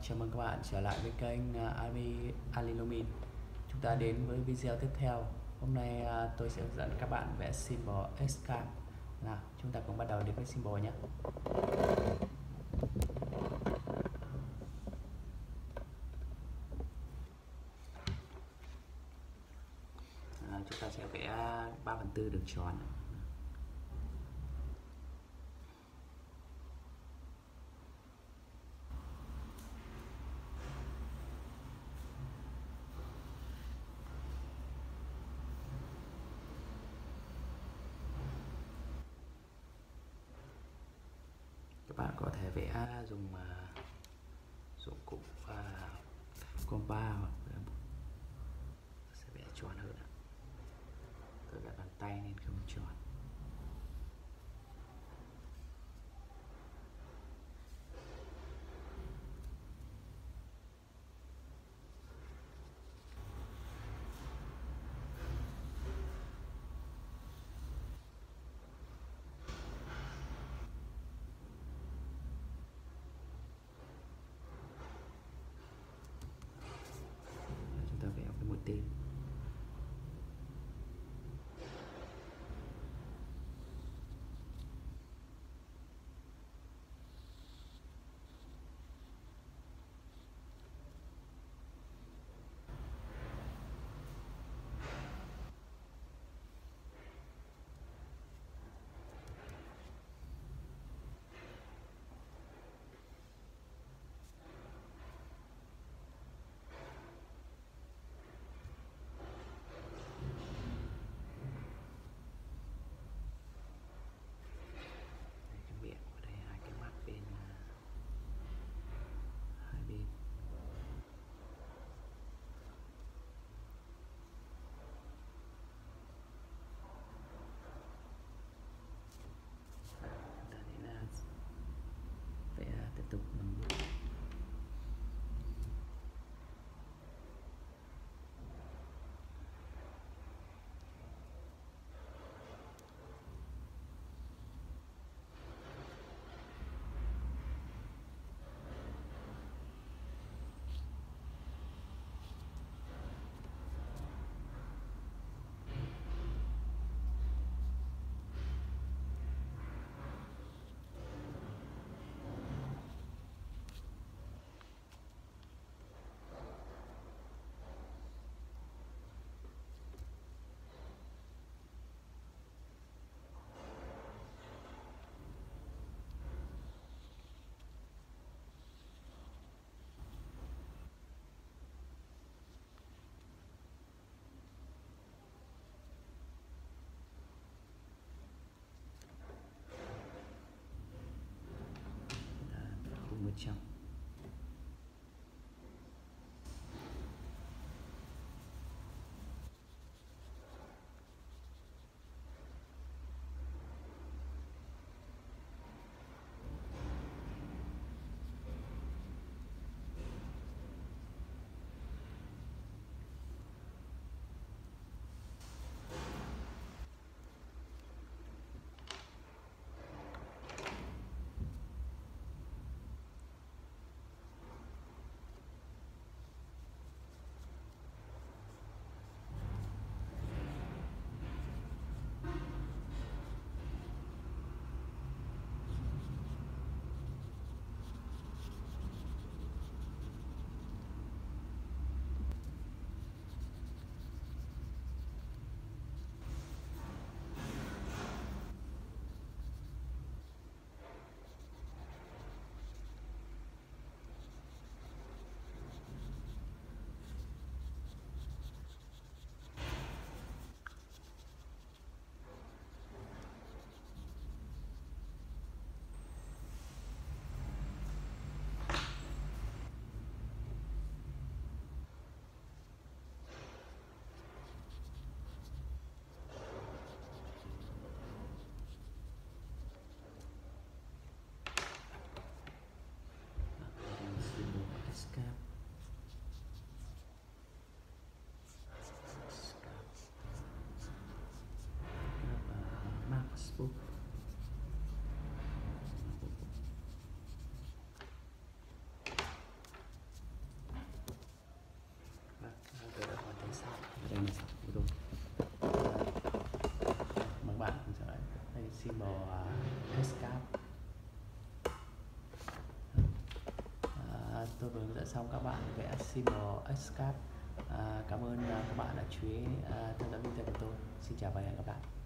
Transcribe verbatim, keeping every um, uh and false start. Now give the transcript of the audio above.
Chào mừng các bạn trở lại với kênh uh, Army Alilumin. Chúng ta đến với video tiếp theo. Hôm nay uh, tôi sẽ hướng dẫn các bạn vẽ symbol escape. Nào, chúng ta cùng bắt đầu đến với symbol nhé. À, chúng ta sẽ vẽ ba phần tư đường tròn. Các bạn có thể vẽ dùng uh, dụng cụ uh, compa hoặc sẽ vẽ tròn hơn. Tôi vẽ bàn tay nên không tròn. Chúng ta vẽ cái mũi tên. Tiếp tục bằng bút. Một trăm. Facebook. Escape. À, tôi vừa hướng dẫn xong các bạn vẽ symbol Escape. À, cảm ơn uh, các bạn đã chú ý uh, theo dõi video của tôi. Xin chào và hẹn gặp lại.